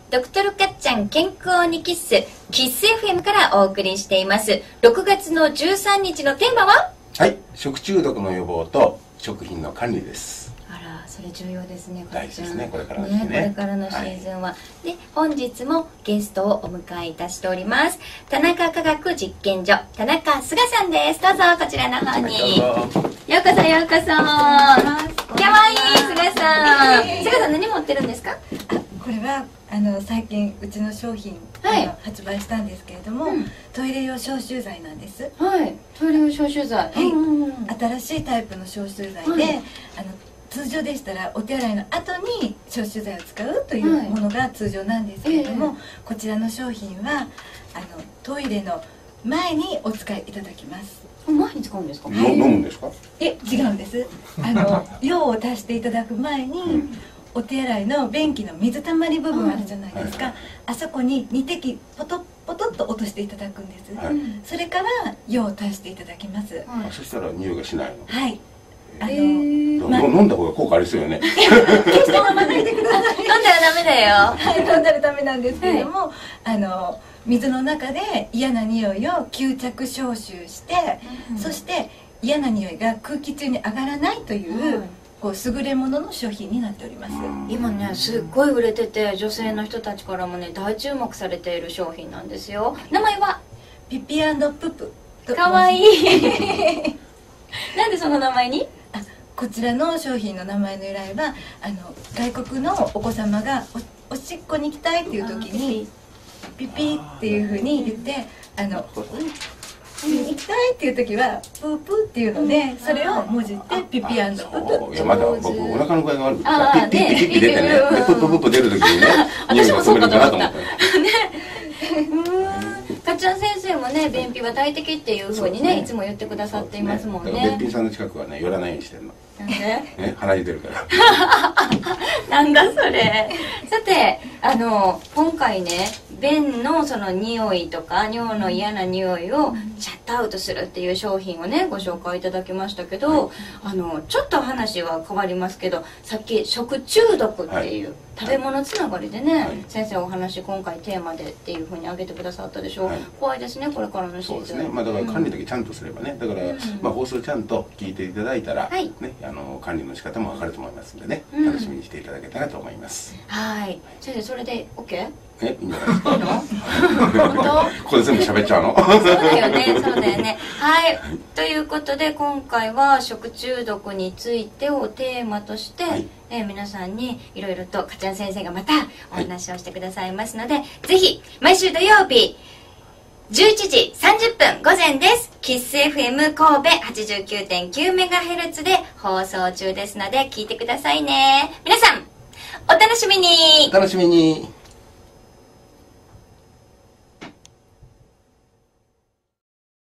ドクトルかっちゃん健康にキッス、キッス FM からお送りしています。6月の13日のテーマは、 はい、食中毒の予防と食品の管理です。 あら、それ重要ですね。 大事ですね、これからの時期ね。 これからのシーズンは、で本日もゲストをお迎えいたしております。田中科学実験所田中菅さんです。どうぞこちらの方にようこそようこそ。かわいい菅さん。菅さん何持ってるんですか？ これは最近うちの商品、発売したんですけれども、トイレ用消臭剤なんです。 はい、トイレ用消臭剤、 新しいタイプの消臭剤で、通常でしたらお手洗いの後に消臭剤を使うというものが通常なんですけれども、こちらの商品はトイレの前にお使いいただきます。 前に使うんですか？ 飲むんですか？ 違うんです。用を足していただく前に、お手洗いの便器の水たまり部分あるじゃないですか、あそこに2滴ポトッポトッと落としていただくんです、それから用を足していただきます。 そしたら匂いがしないの？ はい。 飲んだ方が効果ありそうよね。 決して飲まないでください。 飲んだらダメだよ。 はい、飲んだらダメなんですけれども、水の中で嫌な匂いを吸着消臭して、そして嫌な匂いが空気中に上がらないという、優れものの商品になっております。 今ねすっごい売れてて、女性の人たちからもね大注目されている商品なんですよ。名前はピピ&ププと。 かわいい。なんでその名前に？ こちらの商品の名前の由来は外国のお子様が おしっこに行きたいっていう時にピピっていうふうに言って行きたいっていう時はプープーっていうので、それを文字ってピピ&ププ。 いやまだ僕お腹の具合が悪くてピッピッピッピ出てね、ププププ出る時にね、匂いがするかなと思って。 かっちゃん先生もね、便秘は大敵っていうふうにねいつも言ってくださっていますもんね。 便秘さんの近くはね寄らないようにしてるの。 なんで？ ね、鼻血出るから。 なんだそれ。さて今回ね、便のその匂いとか尿の嫌な匂いをシャットアウトするっていう商品をねご紹介いただきましたけど、ちょっと話は変わりますけど、さっき食中毒っていう、食べ物つながりでね、先生お話今回テーマでっていうふうに挙げてくださったでしょ。怖いですね、これからのシーズン。 そうですね。だから管理だけちゃんとすればね、だから放送ちゃんと聞いていただいたらね、管理の仕方もわかると思いますんでね、楽しみにしていただけたらと思います。 はい。先生それで OK？ いいんじゃないですか。 本当？ ここで全部喋っちゃうの？ そうだよね、そうだよね。はい。ということで今回は食中毒についてをテーマとして、皆さんにいろいろとかちゃん先生がまたお話をしてくださいますので、ぜひ毎週土曜日11時30分午前です。キッス FM 神戸 89.9MHz で放送中ですので聞いてくださいね。皆さんお楽しみに。 お楽しみに。